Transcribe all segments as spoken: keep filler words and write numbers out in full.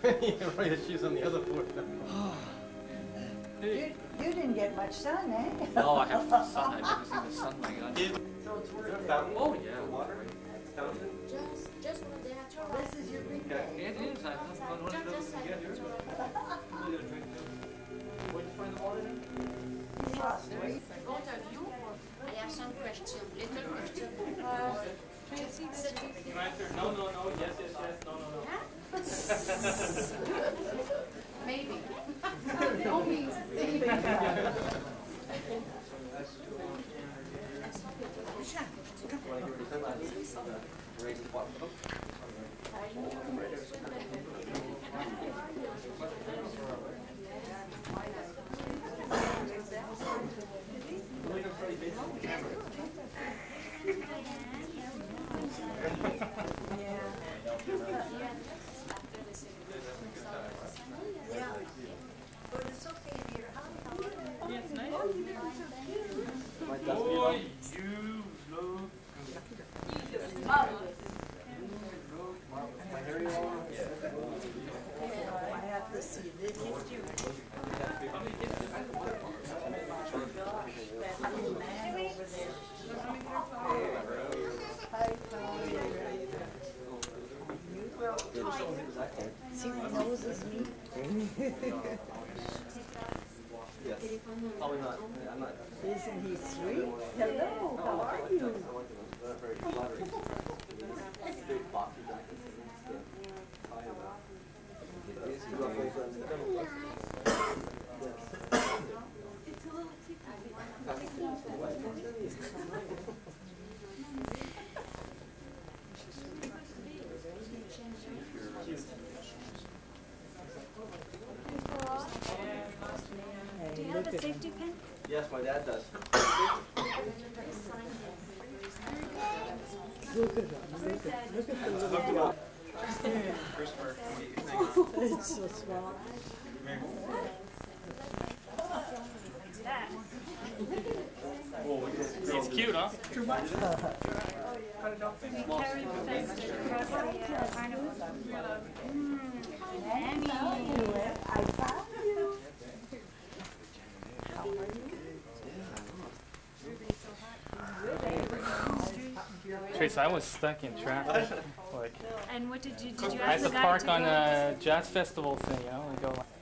Yeah, right, she's on the other board now. You, you didn't get much sun, eh? No, I have the sun. I've never seen the sun, my God. So it's worth it. Oh, yeah. Water? Fountain? Just, just one day. This is your big day. It is. I've not gone one of those to get here. Where'd you find the water then? Frost, right? Both of you, I have some question, little question. Uh, Tracy, You answer no, no, no, yes, yes, yes, no, no, no. maybe. No means maybe. Yeah. But it's okay here. How, how are you? Yeah, it's nice. Oh, you look so cute. Boy, you look Marvelous. my hairy one. I have to see this. That little man over there. Hi, Tom. See, my nose is me. Yes. Probably not. I'm not. Isn't he sweet? Hello, how are you? Not very flattering. Big boxy jacket. Do you have a safety pin? Yes, my dad does. Look at him, look at, look at the little guy. It's so small. It's cute, huh? Too much. We carried the fence across the uh, carnival. Mm, Annie. I found you. How are you? Trace, I was stuck in traffic. Like, And what did you, did you I ask had the to guy park to on go? a jazz festival thing, you know, and go like,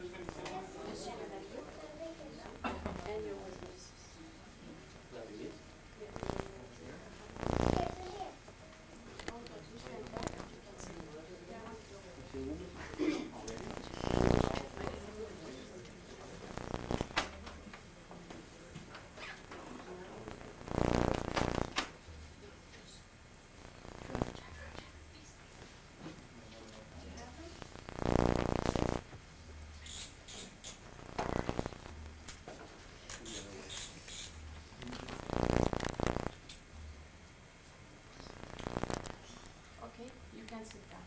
Okay, you can sit down.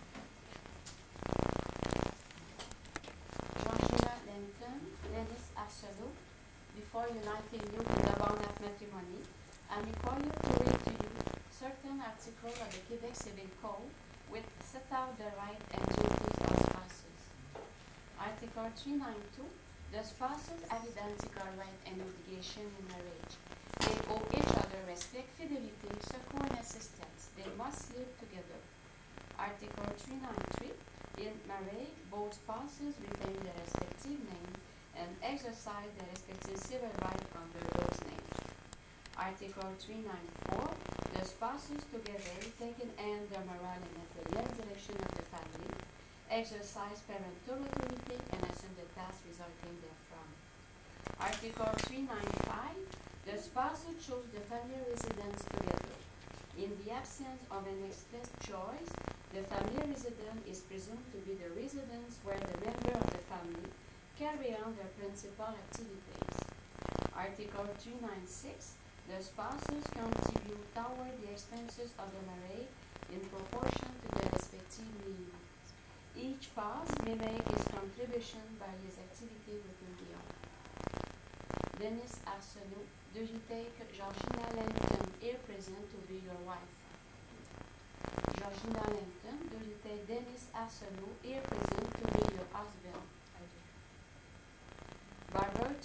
Georgina Linton, Dennis Arsenault, before uniting you with the bond of matrimony, I'm required to read to you certain articles of the Quebec Civil Code which set out the right and duties of spouses. Article three ninety-two, the spouses have identical right and obligation in marriage. They owe each other respect, fidelity, succor, and assistance. They must live together. Article three ninety-three, in marriage, both spouses retain their respective name and exercise their respective civil rights under those names. Article three ninety-four, the spouses together take in hand the moral and material direction of the family, exercise parental authority, and assume the tasks resulting therefrom. Article three ninety-five, the spouses choose the family residence together. In the absence of an express choice, the family residence is presumed to be the residence where the members of the family carry on their principal activities. Article three ninety-six, the spouses contribute toward the expenses of the marriage in proportion to their respective needs. Each spouse may make his contribution by his activity within the home. Dennis Arsenault, do you take Georgina Linton here present to be your wife? Georgina Linton, do you take Dennis Arsenault here present to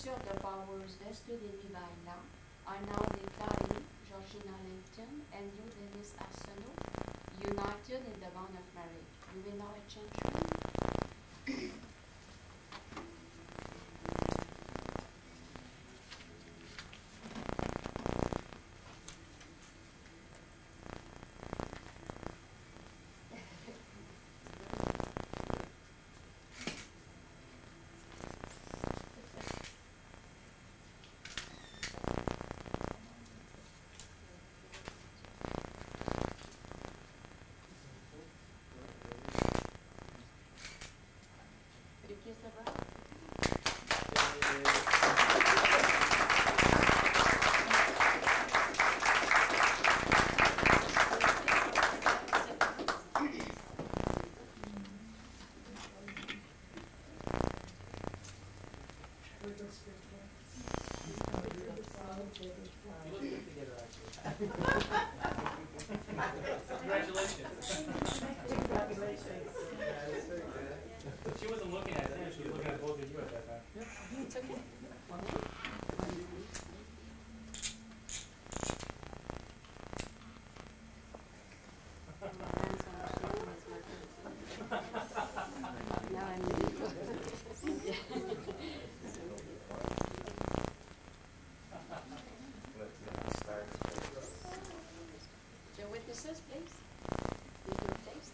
sur the powers vested in me by law, I now declare you, Georgina Linton, and you, Dennis Arsenault, united in the bond of marriage. You will now exchange rings. You kiss the bride? Congratulations. She wasn't looking at him, she was looking at both of you at that time. It's okay. Now I'm really good. Your witnesses, please. With your taste.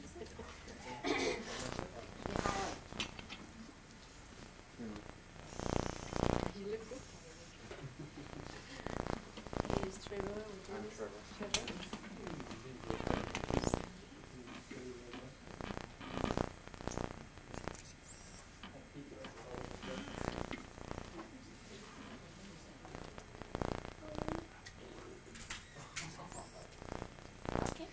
You look good. He is Trevor. I'm Trevor. Trevor. Okay.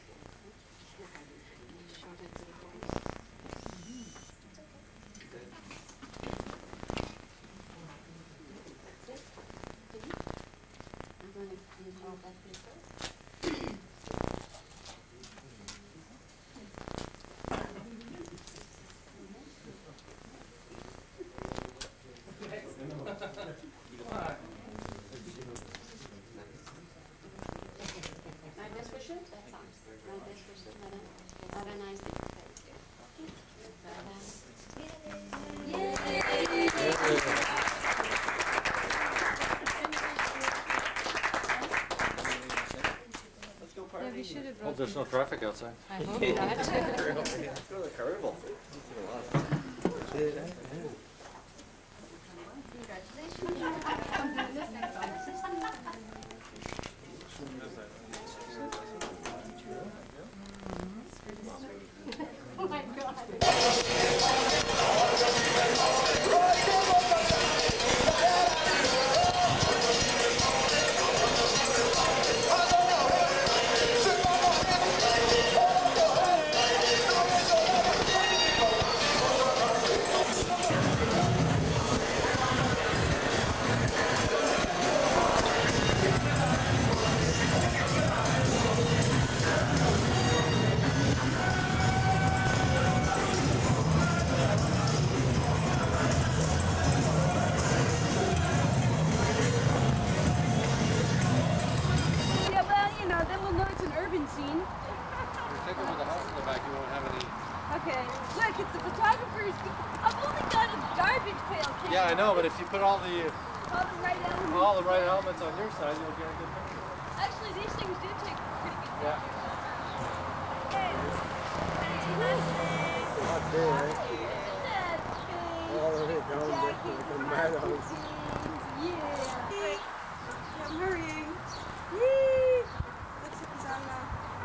Short and to the point. That's it. Finish. I'm going to use all that paper. My best wishes? That sounds. My best wishes, madam. Have a nice day. Let's go party. Yeah, we should have Well, brought. there's no traffic outside. I hope not. Let's go to the carnival. Oh my God. Yeah, well, you know, then we'll know it's an urban scene. Take over the house in the back, you won't have any. Okay. Look, it's the photographer's. I've only got a garbage pail camera. Yeah, I know, but if you put all the All the right elements. all the right elements on your side, you'll get a good picture. Actually, these things do take pretty good Yeah. pictures. Not there, eh? That thing. All the way down there to the meadows. Yeah. I'm hurrying. Yee. Looks like he's on now.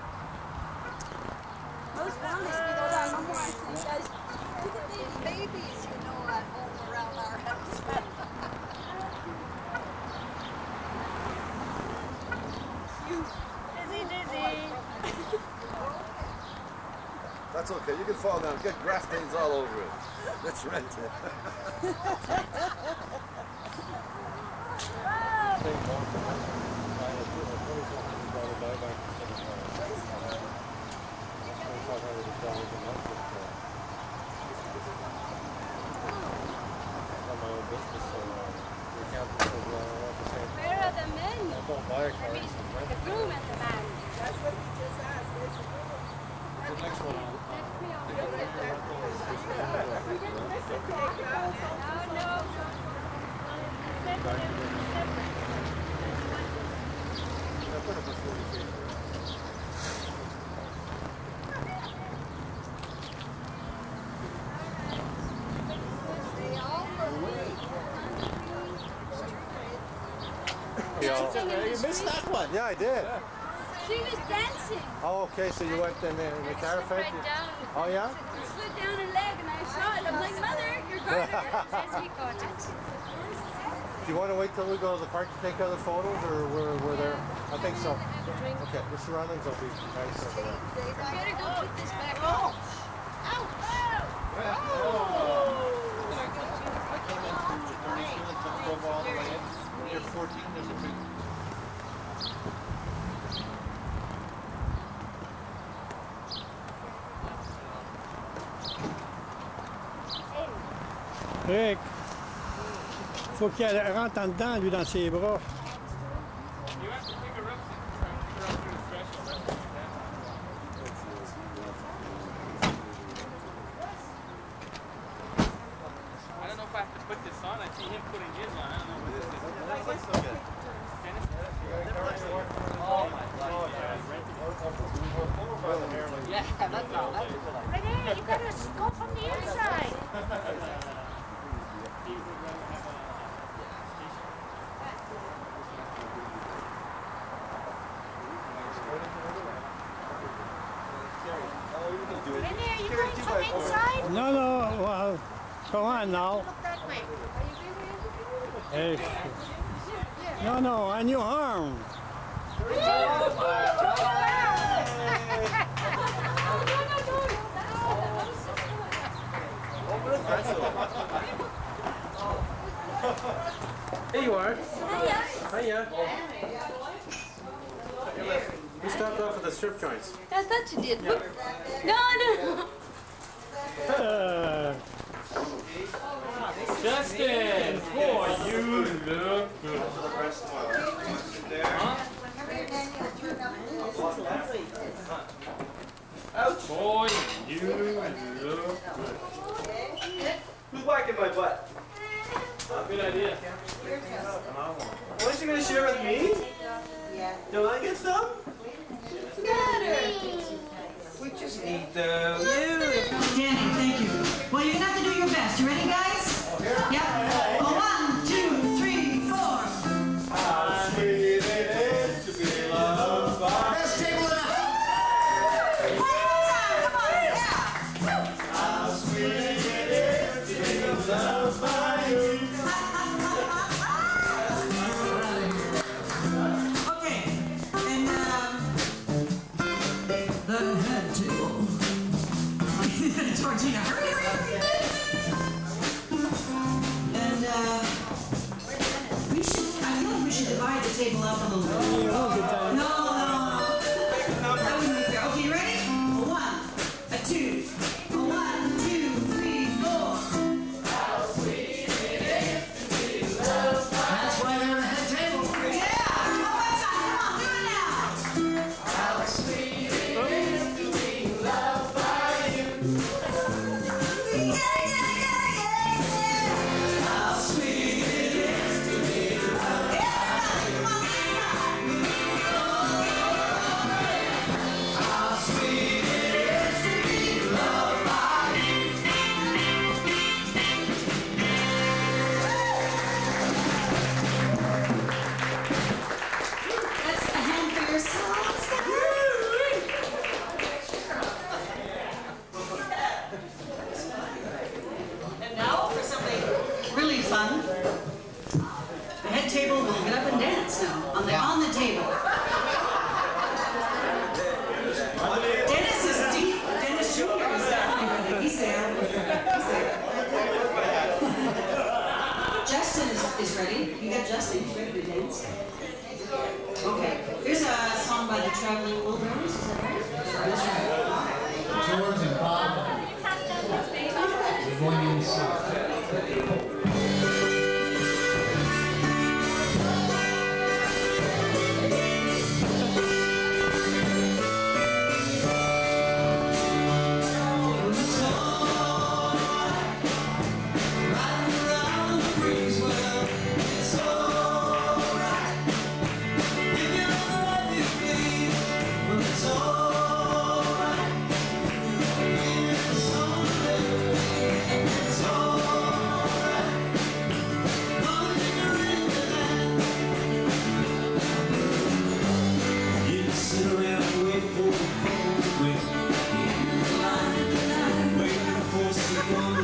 Most honest, we don't have more. You guys, Look at these babies, you know, at home around our house. Dizzy, dizzy. That's okay, you can fall down, get grass stains all over it. Let's rent it. My own business, so, uh, fire car. The groom and the man. That's what you just asked. Where's the woman? The next one on. That's me on. You didn't miss it, take that. No, no. You missed that one. Yeah, I did. She was dancing. Oh, okay, so you went in the, in the car fight? Right down. Oh, yeah? She slid down her leg and I saw it. I'm like, Mother, you're garter. As he caught it. Do you want to wait till we go to the park to take other photos, or we're, we're there? I think so. Okay, the surroundings will be nice over there. You better go put this back on. Ow! You're fourteen, there's a big. Rick, faut qu'elle rentre en dedans, lui, dans ses bras. You have to pick her up to try and pick her up through the threshold. That's what you have. I don't know if I have to put this on. I see him putting his on. I don't know what this is. That looks so good. Dennis? Oh my god. Yeah, that's all. That's Renee, you gotta go from the inside. Renee, are you going from inside? No, no, well, come on now. Look that way. Hey. No, no, on your arm. There you are. Hiya. Hiya. We stopped off at the strip joints. I thought you did. Whoop. No, no. Uh, Justin! Boy, you look good. Huh? Ouch! Boy, you look good. Who's whacking my butt? Good idea. What is she gonna share with me? Yeah. Don't I get some? We just need those. Danny, thank you. Well, you're gonna have to do your best. You ready, guys? Yep. Well, one, two, three, four. How sweet it is to be loved by. Best table in the house. One more time. Come on. Yeah. How sweet it is to be loved by you. Okay. And um, the head table. Georgina, hurry, hurry, hurry. And uh, we should. I feel like we should divide the table up a little bit. No, no, no. That wouldn't be fair. Okay, you ready? A one, a two, a one, two, three, four. How sweet it is to be loved by. That's why they're the head table. Yeah. One more time. Come on, do it now. How sweet it is to be loved by you. Yeah, yeah, yeah, yeah, yeah. How sweet it is to be loved. Yeah. Come on, come on. How sweet it is to be loved by you. That's a hand for yourselves. And now for something really fun. The head table will get up and dance now on the on the table. Dennis is deep. Dennis Junior is definitely he's there. He's there. Justin is, is ready. You got Justin. He's ready to dance. Okay. Here's a song by the Traveling Wilburys. Is that right? That's right. George and Bob are going inside.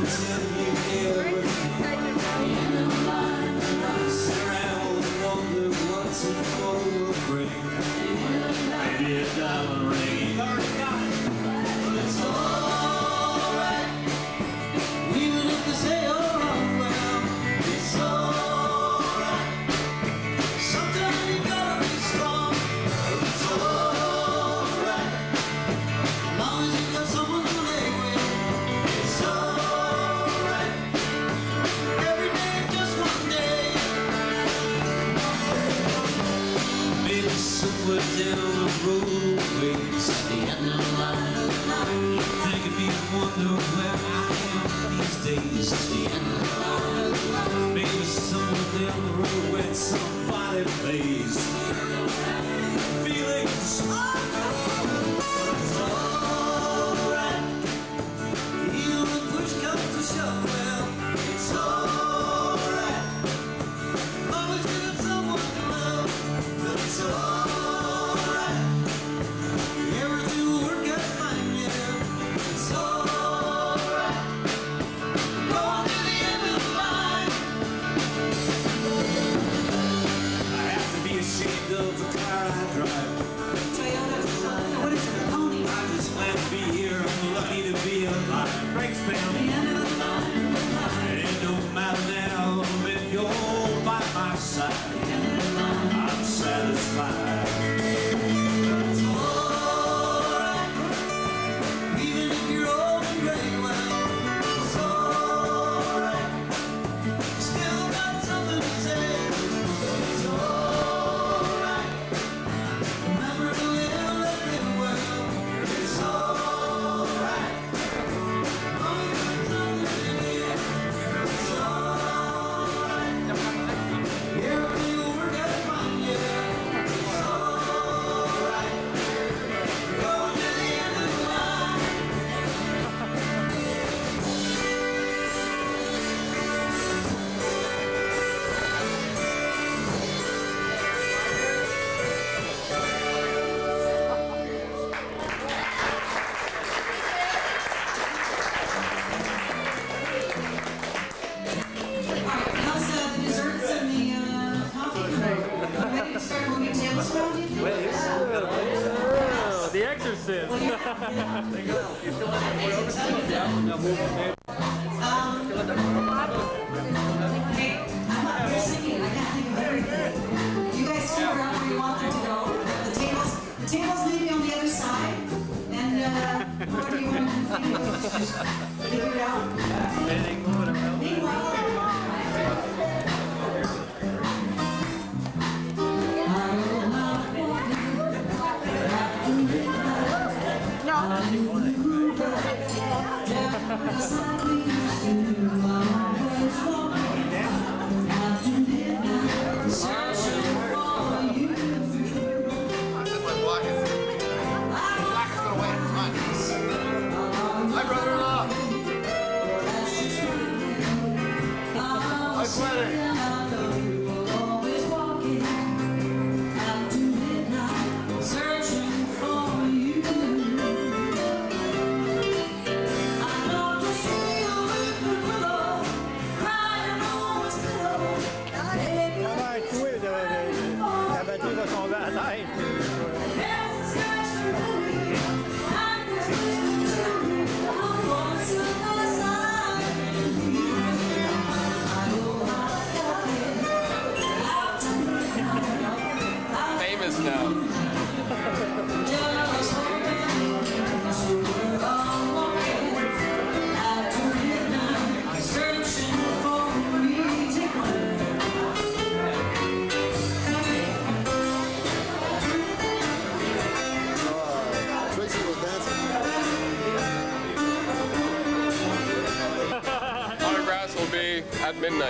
At midnight.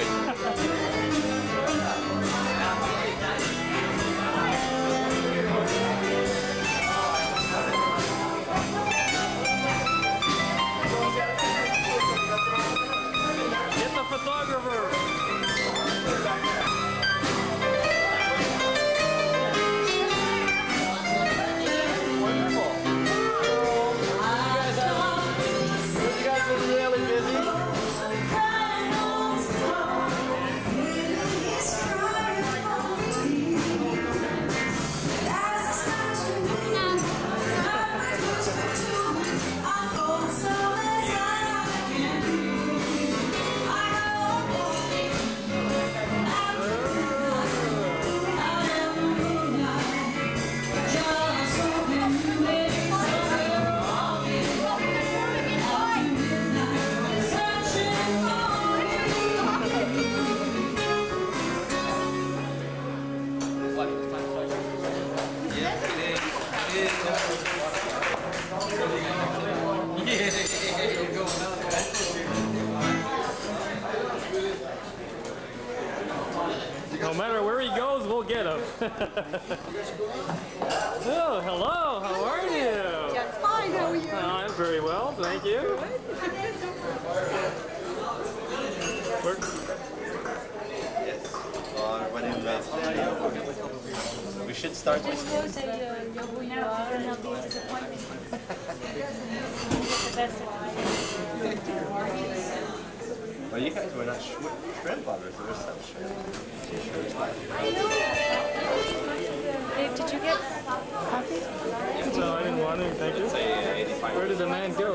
Get the photographer. You guys been really busy? No matter where he goes, we'll get him. Oh, hello. How are you? Just fine, how are you? Uh, I'm very well, thank you. We're Well, everybody in the studio. We should start. Just go say uh, you're who you are and I'll be a disappointment. The best of Well, you guys were not sh shrimp lovers. There was some shrimp. Dave, did you get coffee? No, I didn't want to, thank you. Where did the man go?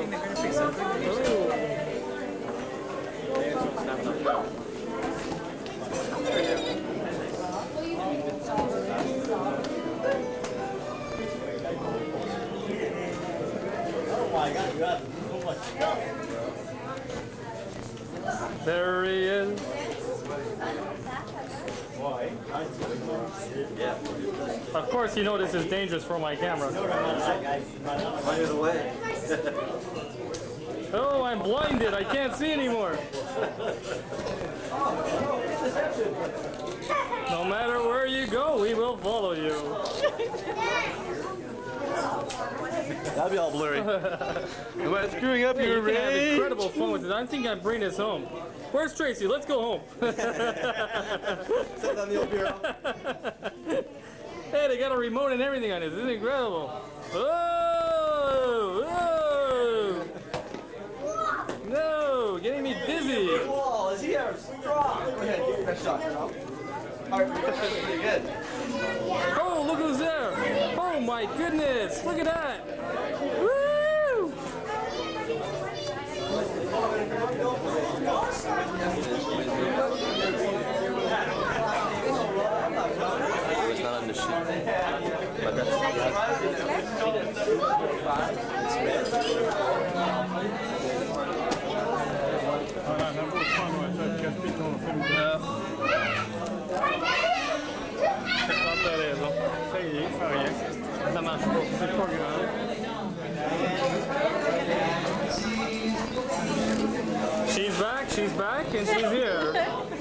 Oh my God, you have so much stuff. There he is. Yeah. Of course, you know this is dangerous for my camera. By the way. Oh, I'm blinded. I can't see anymore. No matter where you go, we will follow you. That'll be all blurry. Am I screwing up Hey, your you can have range? incredible fun with this. I think I'd bring this home. Where's Tracy? Let's go home. Sit on the old bureau. Hey, they got a remote and everything on this. This is incredible. Whoa! Whoa! No, getting me dizzy. Wall is here. Strong. Go ahead, give me that shot. All right, you're pretty good. Oh, look who's there. Oh my goodness. Look at that. Woo! It's not on the sheet. But that's Ça marche pas, c'est pas grave. She's back, she's back, and she's here.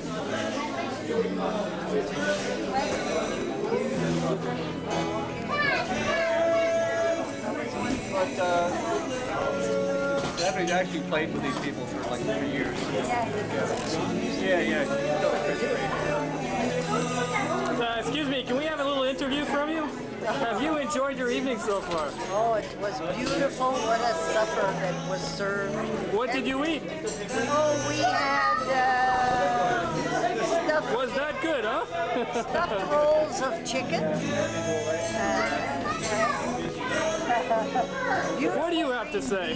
But uh, Stephanie actually played with these people for like three years. Yeah, yeah. Uh, excuse me, can we have a little interview from you? Have you enjoyed your evening so far? Oh, it was beautiful. What a supper that was served. What did you eat? Oh, we had uh, stuffed, Was that good, huh? stuffed rolls of chicken. Uh, What do you have to say?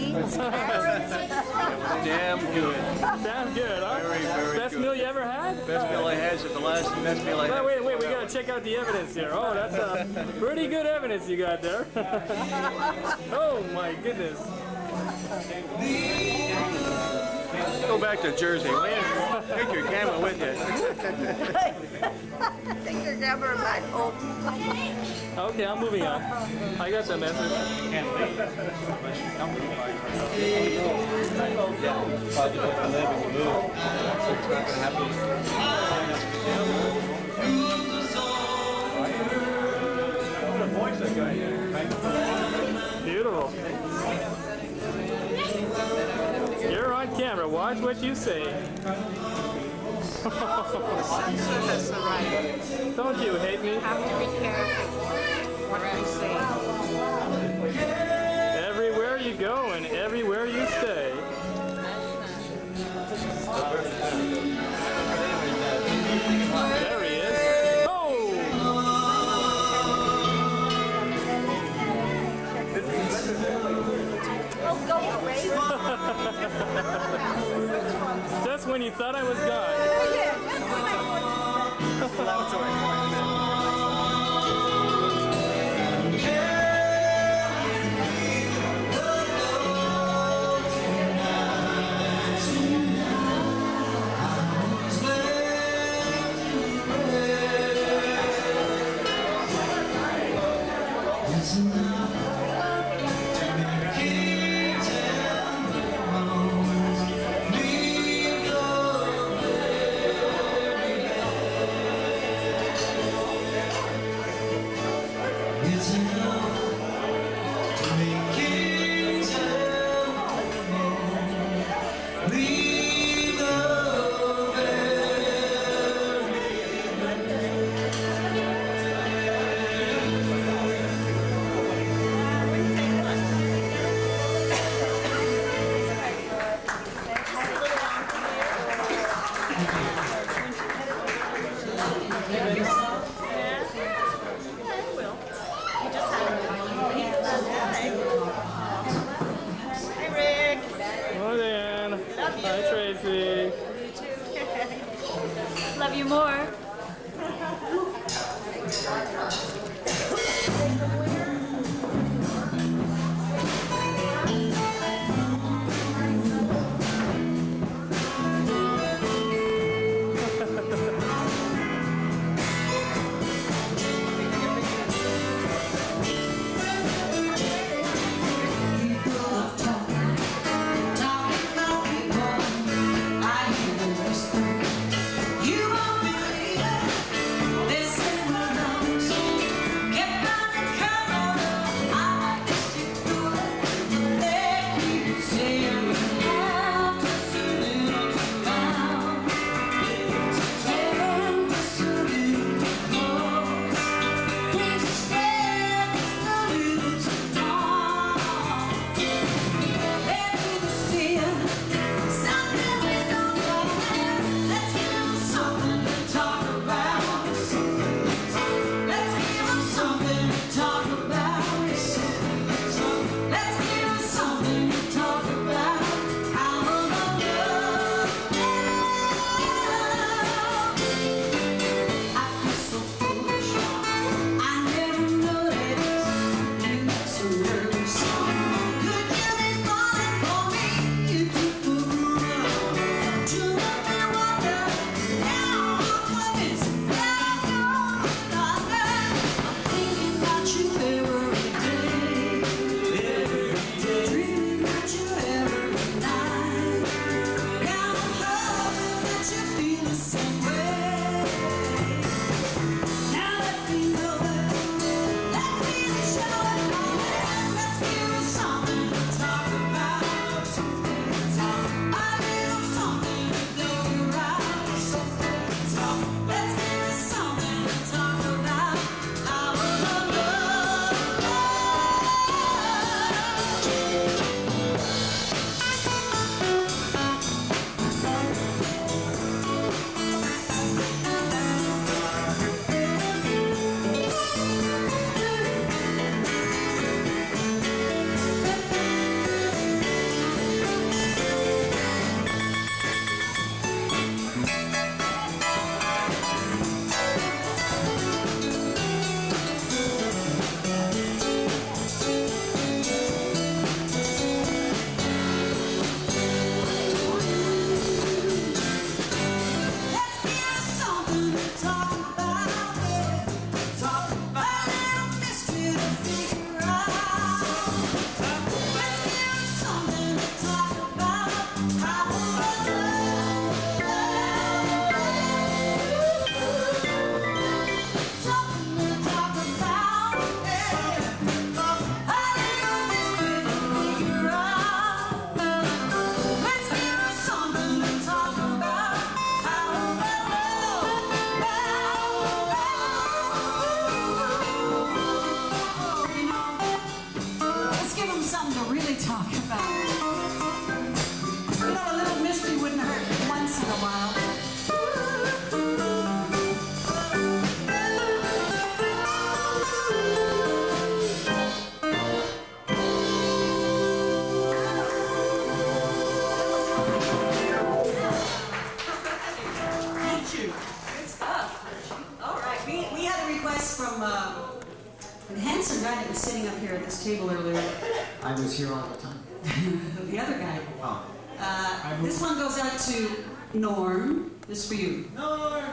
Damn good. Damn good, huh? Very, very Best good. meal you ever had? Best meal I had is the last best meal I had. Wait, wait, wait, we gotta check out the evidence here. Oh, that's uh, pretty good evidence you got there. Oh my goodness. Go back to Jersey. Man. Take your camera with you. Take your camera back home. Okay, I'm moving on. I got the message. Beautiful. You're on camera. Watch what you say. That's right. Don't you hate me? Have to be careful what I say. Everywhere you go and everywhere you stay. There he is. Oh! Oh, go away. Just when you thought I was gone. sweetie. You too. Love you more. Table earlier. I was here all the time. The other guy. Oh. Uh, this one goes out to Norm. This is for you. Norm!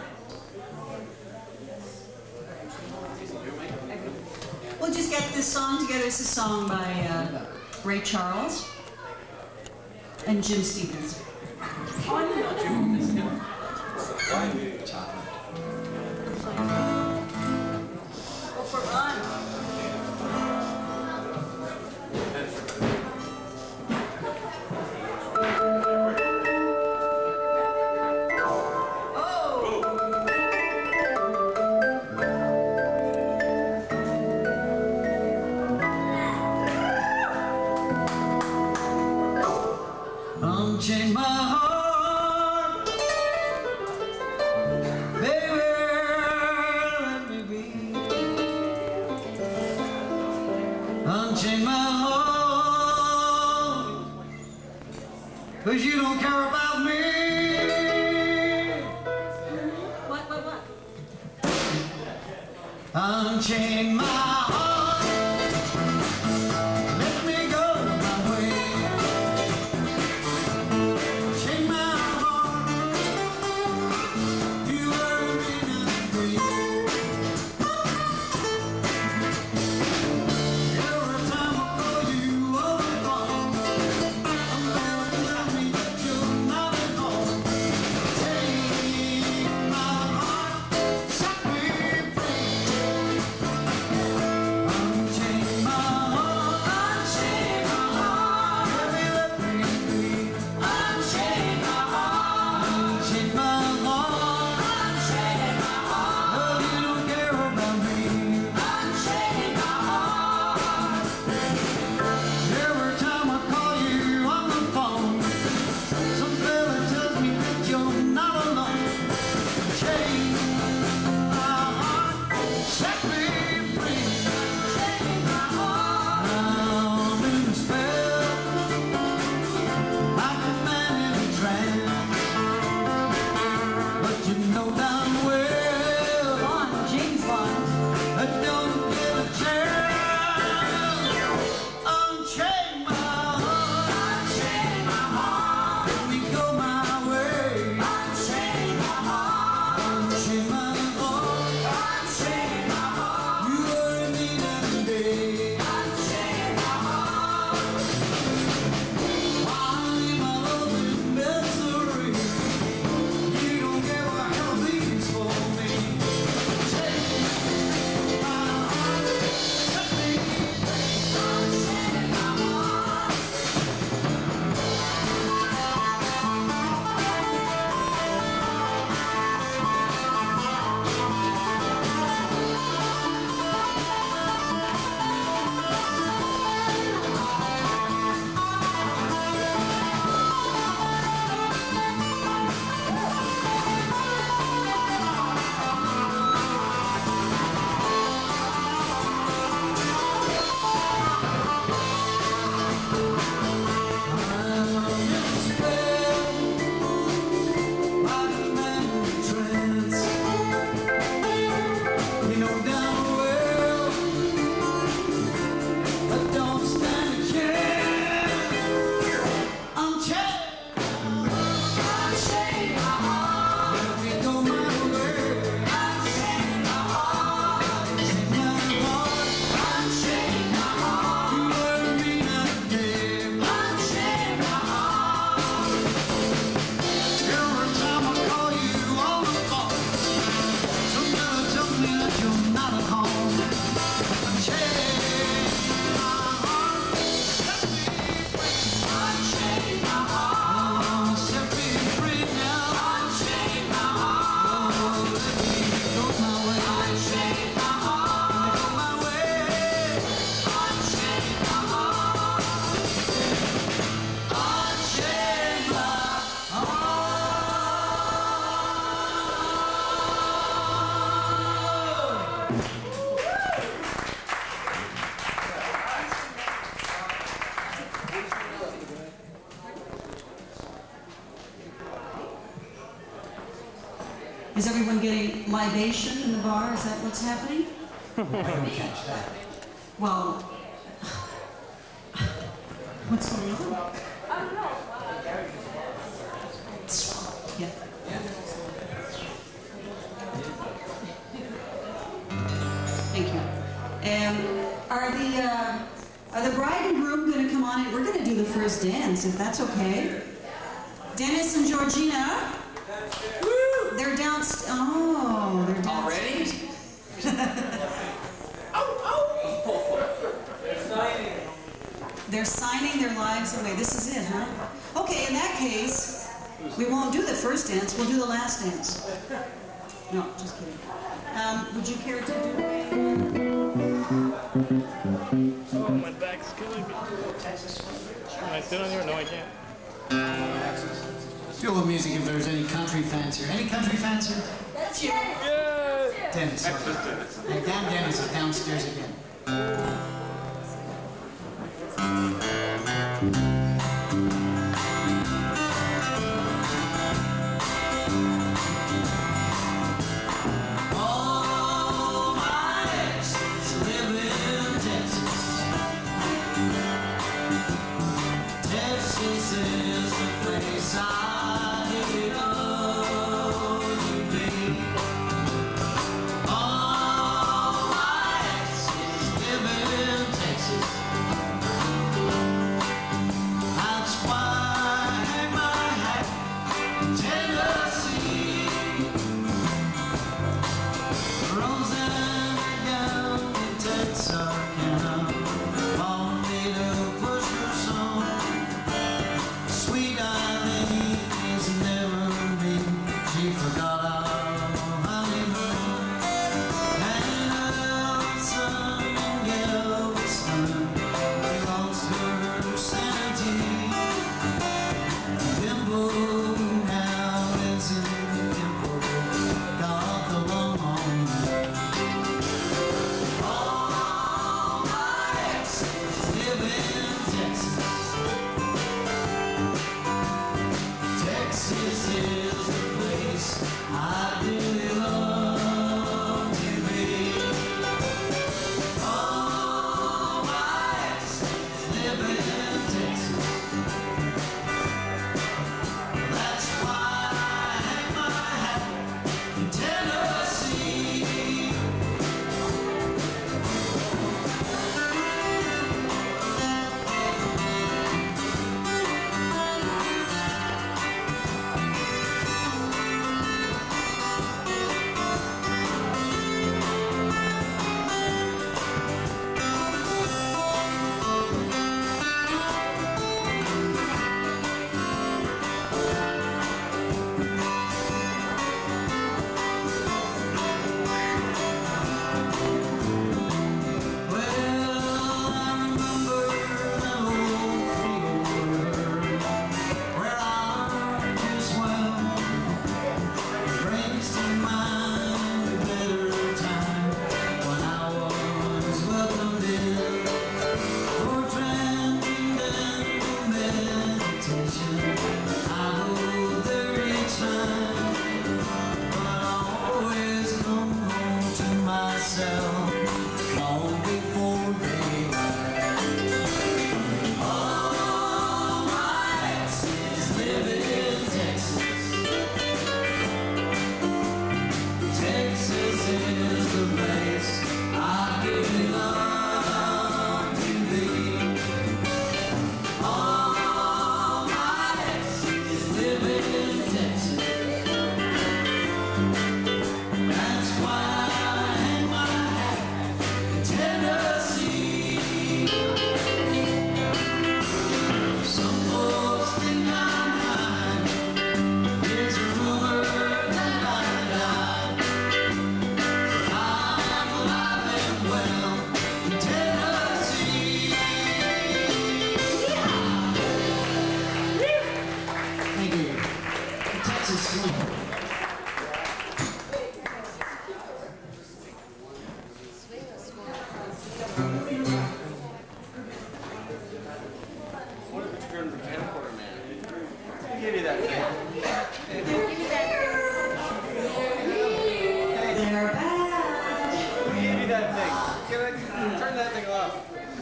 We'll just get this song together. It's a song by uh, Ray Charles and Jim Stevens. Go for a run. Unchain my heart, baby, let me be. Unchain my heart, 'cause you don't care about me. Unchain my heart, let me go my way. Chain my heart, you were in a dream. Every time I call you on the phone, I'm gonna tell me that you're not at home. Take my heart, set me free. Unchain my heart, unchain my heart, let me let me be. Unchain my heart, unchain my heart, unchain my heart. Love you don't care about me. Unchain my heart. Every time I call you on the phone, some fella tells me that you're not alone. Chain my heart, set me free. Chain my heart. I'm in a spell, like a man in a trance. But you know damn well, Bond, James Bond. I don't get a chance. Unchain my heart, unchain my heart, let me go my way. Unchain my heart, unchain my heart, unchain my heart. You were in need of day. Unchain my heart. While I leave my love in misery, you don't care what hell leaves for me. Take my heart, set me free. Unchain my heart. Is everyone getting libation in the bar? Is that what's happening? I don't catch that. Well, what's going on? Yeah. Thank you. Um, are the uh, are the bride and groom going to come on in? We're going to do the first dance, if that's okay. Dennis and Georgina. Woo! They're downstairs. Oh, they're downstairs. They're signing their lives away. This is it, huh? Okay, in that case, we won't do the first dance. We'll do the last dance. No, just kidding. Um, would you care to do a... Oh, my back's killing me. Can I sit on here? No, I can't. Feel the music if there's any country fans here. Any country fans here? That's you. Yeah. Dennis. And Dan Dennis is downstairs again. All my ex What if it's going to camcorder man? Who gave you that thing? They're back. Who gave you that thing? Can I turn that thing off?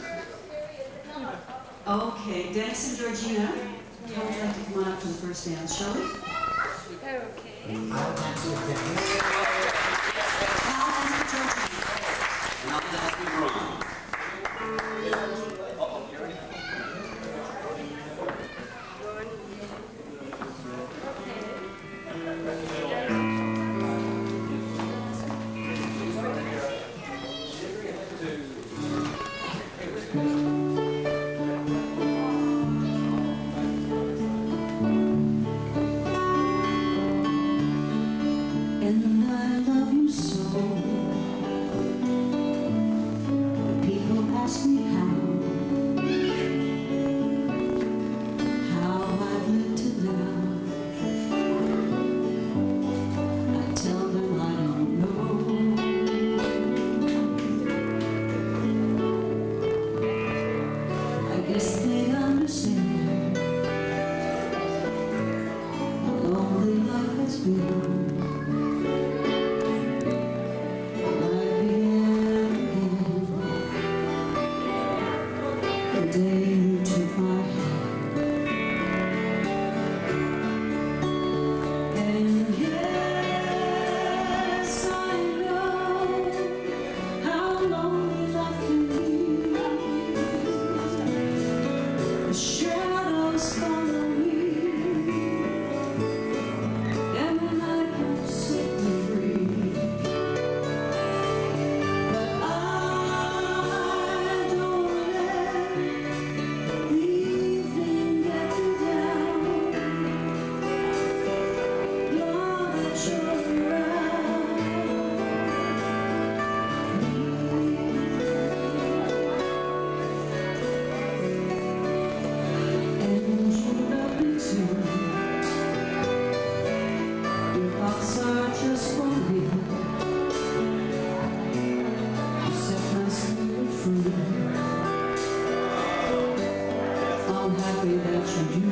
Okay, Dennis and Georgina, how would you like to come on up for the first dance, shall we? Okay. I'll dance with Dennis. I'll dance with Georgina. And I'll dance with Ron. And I love you so. People ask me how, how I've lived till now. I tell them I don't know. I guess they understand how lonely life has been. The day you took my hand, and yes, I know how lonely life can be. The shadows follow me, and the night won't set me free. But I just for me, you set my spirit free. I'm happy that you do.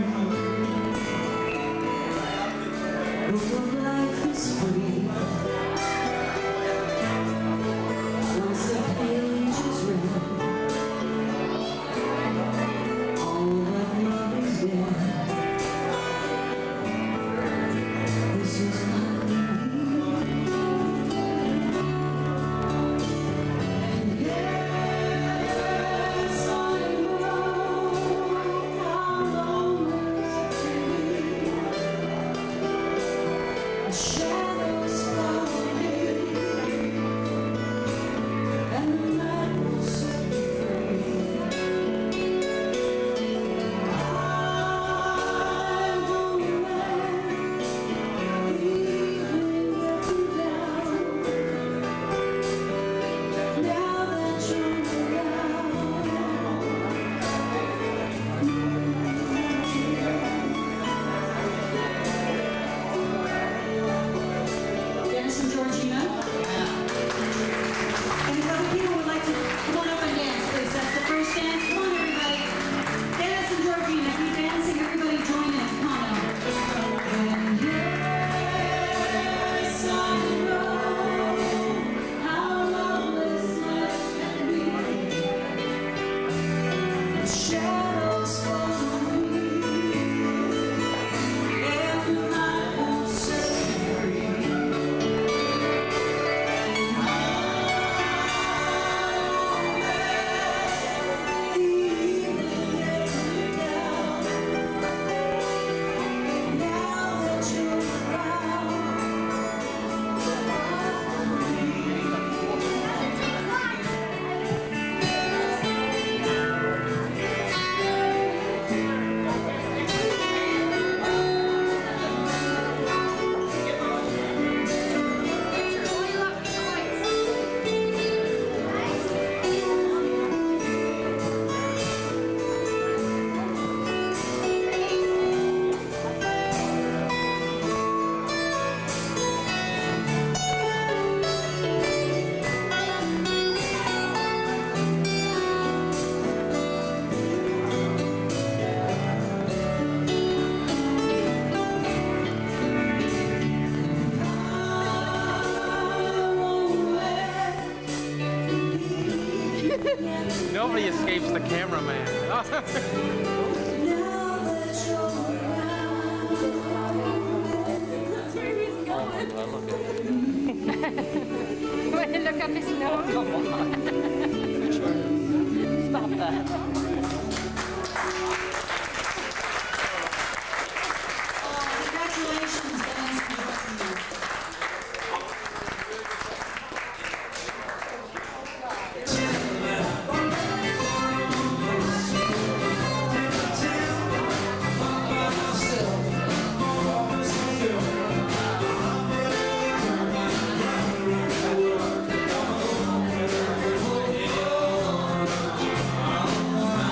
Book of life is free. Once the page is read, all that love is dead. This is my shadows fall. Nobody escapes the cameraman. Look up his nose. Come on. Stop that. Congratulations, Dennis Georgina. Oh,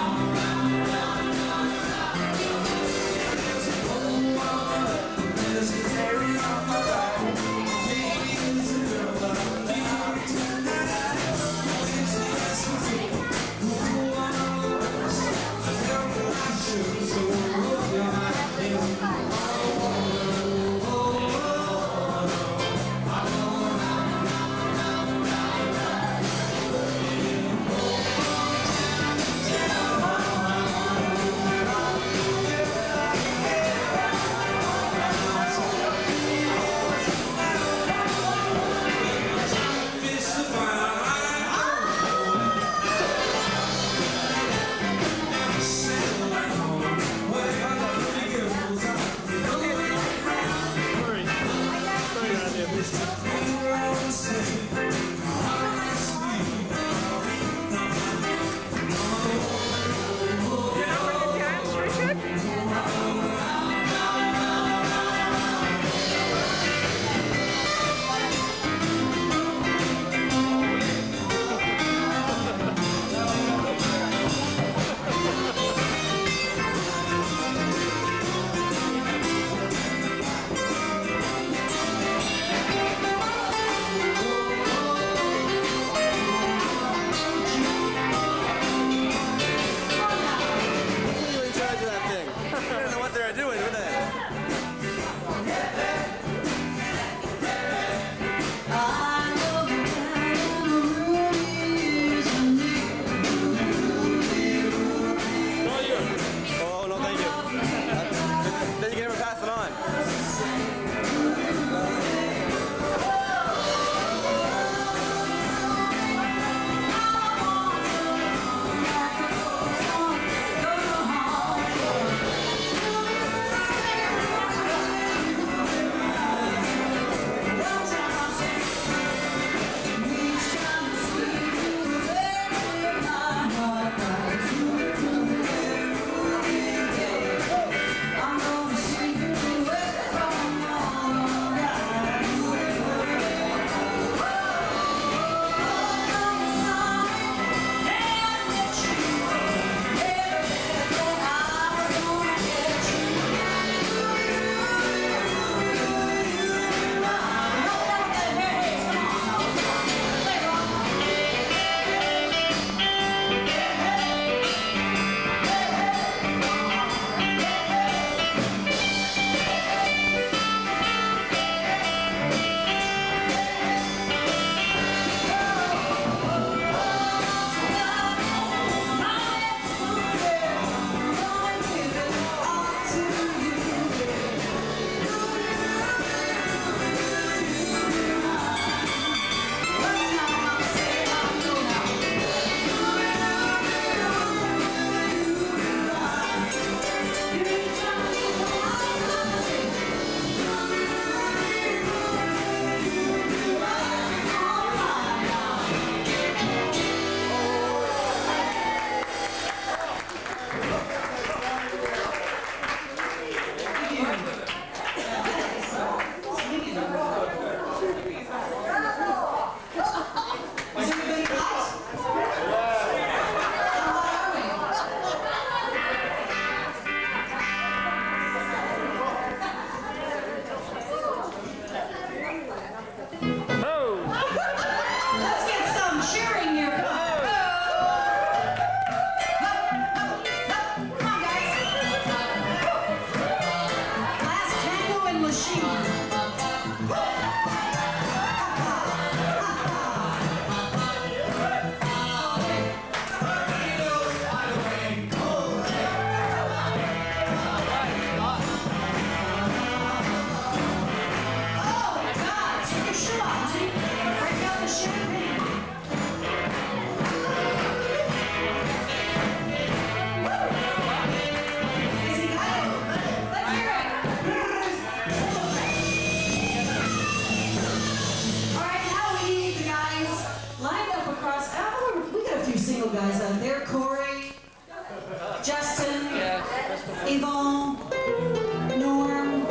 little guys out there. Corey, Justin, Yvonne, Norm,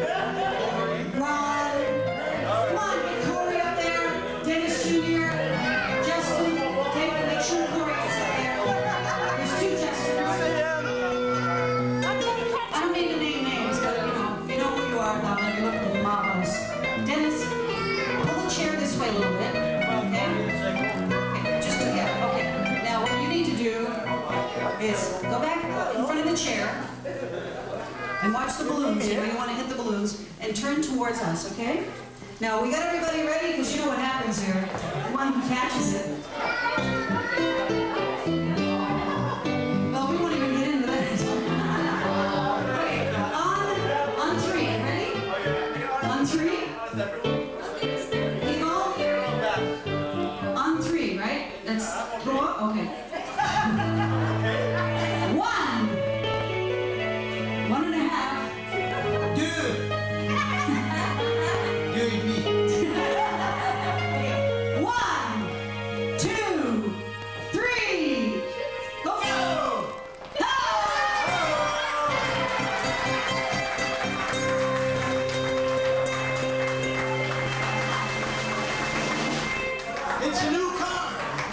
Ron. Come on, get Corey up there. Dennis Junior Justin, take, make sure Corey is up there. There's two Justins. I don't need to name names, but you know, if you know who you are down there, you look at the marbles. Dennis, pull the chair this way a little bit. Okay, just together. Okay. Now what you need to do is go back in front of the chair and watch the balloons. You know you want to hit the balloons and turn towards us, okay? Now we got everybody ready because you know what happens here. The one who catches it. Well, we won't even get into that. on, on three, ready? On three. On three, right? Let's go up. Okay. One. One and a half. Deux. Deux et demi. Okay. One, two, three. Go. Go. It's a new car.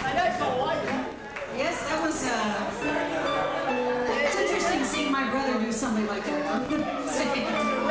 Yes, that was, uh, it's interesting seeing my brother do something like that.